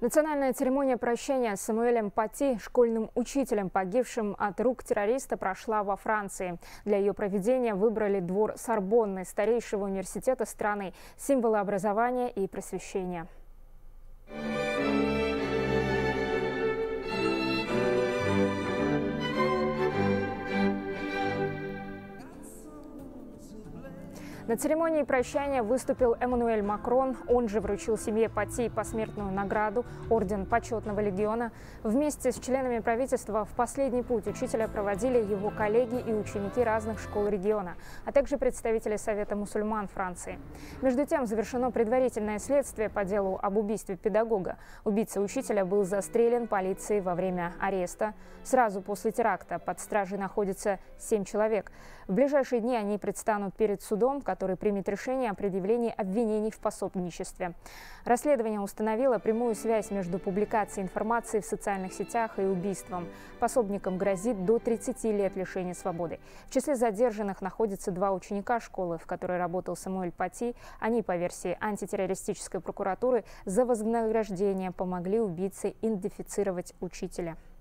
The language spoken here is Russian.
Национальная церемония прощения с Самуэлем Пати, школьным учителем, погибшим от рук террориста, прошла во Франции. Для ее проведения выбрали двор Сорбонны, старейшего университета страны, символа образования и просвещения. На церемонии прощания выступил Эммануэль Макрон. Он же вручил семье Пати посмертную награду Орден Почетного легиона. Вместе с членами правительства в последний путь учителя проводили его коллеги и ученики разных школ региона, а также представители Совета мусульман Франции. Между тем завершено предварительное следствие по делу об убийстве педагога. Убийца учителя был застрелен полицией во время ареста. Сразу после теракта под стражей находится 7 человек. В ближайшие дни они предстанут перед судом, который примет решение о предъявлении обвинений в пособничестве. Расследование установило прямую связь между публикацией информации в социальных сетях и убийством. Пособникам грозит до 30 лет лишения свободы. В числе задержанных находятся 2 ученика школы, в которой работал Самуэль Пати. Они, по версии антитеррористической прокуратуры, за вознаграждение помогли убийце идентифицировать учителя.